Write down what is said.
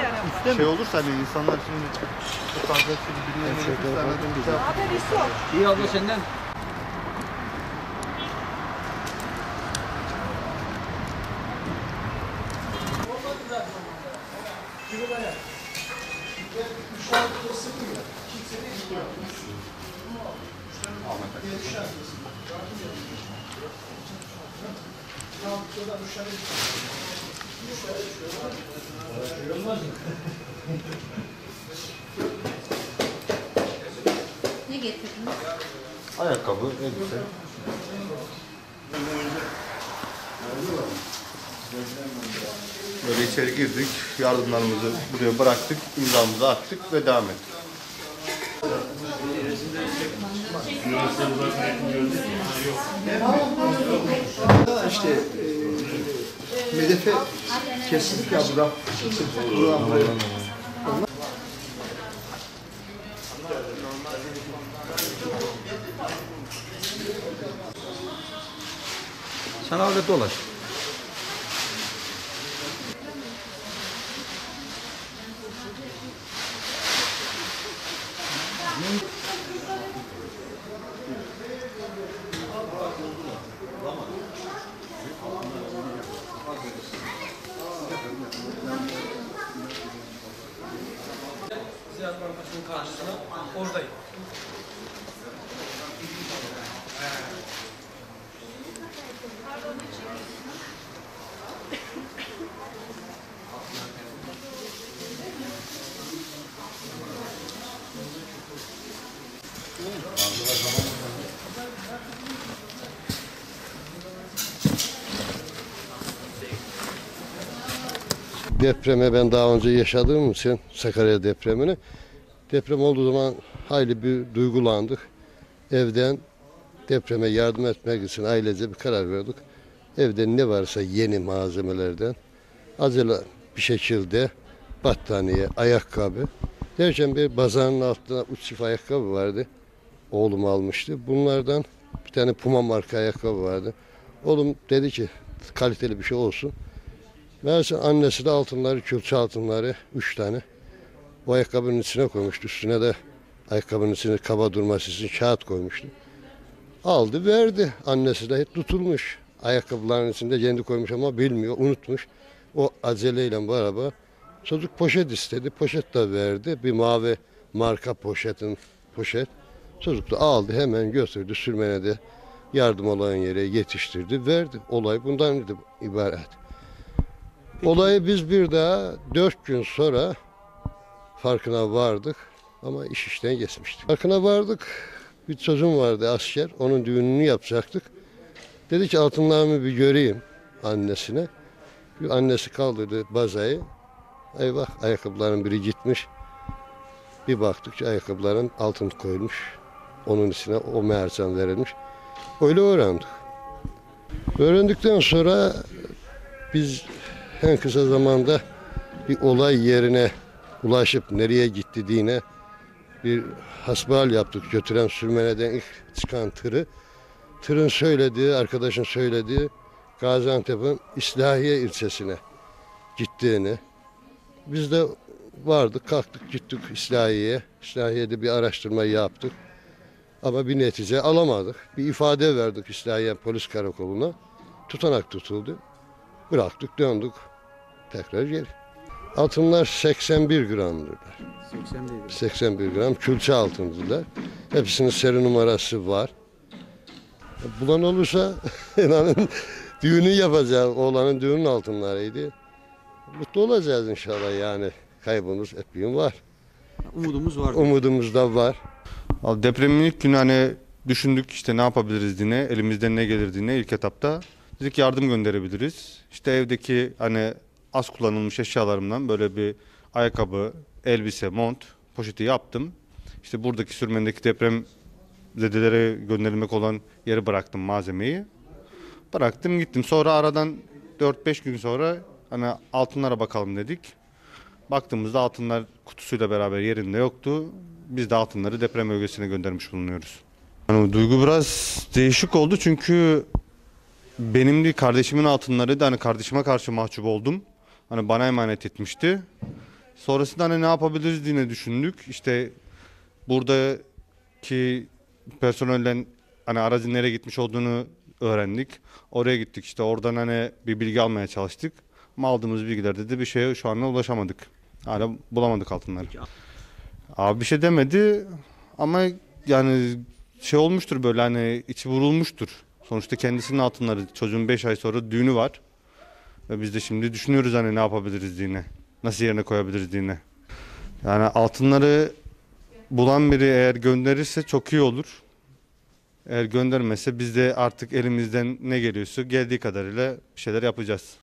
Şey olursa hani insanlar şimdi çok fazla birbirine gelirse İyi abla senden. Ne getirdiniz? ayakkabı, elbise. Böyle içeri girdik, yardımlarımızı buraya bıraktık, imzamızı attık ve devam ettik. İşte medefe kesildik ya burada. Sen orada dolaş. Ziraat Bankası'nın karşısına oradayım. Depreme ben daha önce yaşadığım için Sakarya depremini. Deprem olduğu zaman hayli bir duygulandık. Evden depreme yardım etmek için ailece bir karar verdik. Evde ne varsa yeni malzemelerden acele bir şekilde battaniye, ayakkabı. Derken bir bazanın altında 3 çift ayakkabı vardı. Oğlum almıştı. Bunlardan bir tane Puma marka ayakkabı vardı. Oğlum dedi ki kaliteli bir şey olsun. Meğerse annesi de altınları, külçe altınları 3 tane o ayakkabının içine koymuştu. Üstüne de ayakkabının içine kaba durması için kağıt koymuştu. Aldı verdi. Annesi de hep tutulmuş. Ayakkabıların içinde kendi koymuş ama bilmiyor, unutmuş. O aceleyle beraber çocuk poşet istedi. Poşet de verdi. Bir mavi marka poşet. Çocuk da aldı hemen götürdü sürmenede yardım olan yere yetiştirdi verdi. Olay bundan ibaret. Olayı biz bir daha 4 gün sonra farkına vardık ama iş işten geçmişti. Farkına vardık. Bir çocuğum vardı asker. Onun düğününü yapacaktık. Dedi ki altınlarımı bir göreyim annesine. Bir annesi kaldırdı bazayı. Eyvah ayakkabıların biri gitmiş. Bir baktık ki ayakkabıların altın koyulmuş. Onun içine o meğersem verilmiş. Öyle öğrendik. Öğrendikten sonra biz en kısa zamanda bir olay yerine ulaşıp nereye gitti diye bir hasbihal yaptık. Götüren sürmeneden ilk çıkan tırın söylediği, arkadaşın söylediği Gaziantep'in İslahiye ilçesine gittiğini. Biz de vardık, kalktık, gittik İslahiye'ye. İslahiye'de bir araştırma yaptık. Ama bir netice alamadık. Bir ifade verdik İslahiye polis karakoluna. Tutanak tutuldu. Bıraktık, döndük. Tekrar geri. Altınlar 81 gramdırlar. 81 gram külçe altındırlar. Hepsinin seri numarası var. Bulan olursa inanın düğünü yapacağız. Oğlanın düğünün altınlarıydı. Mutlu olacağız inşallah yani. Kaybımız epeyim var. Umudumuz var. Umudumuz da var. Abi depremin ilk günü hani düşündük işte ne yapabiliriz diye, elimizden ne gelir diye ilk etapta. Dedik yardım gönderebiliriz. İşte evdeki hani az kullanılmış eşyalarımdan böyle bir ayakkabı, elbise, mont poşeti yaptım. İşte buradaki sürmendeki deprem zedelere gönderilmek olan yeri bıraktım malzemeyi. Bıraktım gittim. Sonra aradan 4-5 gün sonra hani altınlara bakalım dedik. Baktığımızda altınlar kutusuyla beraber yerinde yoktu. Biz de altınları deprem bölgesine göndermiş bulunuyoruz. Yani duygu biraz değişik oldu çünkü benim de kardeşimin altınları da hani kardeşime karşı mahcup oldum. Hani bana emanet etmişti. Sonrasında hani ne yapabiliriz diye düşündük. İşte buradaki personelden hani aracın nereye gitmiş olduğunu öğrendik. Oraya gittik, işte oradan hani bir bilgi almaya çalıştık. Ama aldığımız bilgilerde de bir şeye şu anda ulaşamadık. Hala bulamadık altınları. Abi bir şey demedi ama yani şey olmuştur, böyle hani içi vurulmuştur. Sonuçta kendisinin altınları, çocuğun 5 ay sonra düğünü var. Ve biz de şimdi düşünüyoruz hani ne yapabiliriz diye. Nasıl yerine koyabiliriz diye. Yani altınları bulan biri eğer gönderirse çok iyi olur. Eğer göndermezse biz de artık elimizden ne geliyorsa geldiği kadarıyla bir şeyler yapacağız.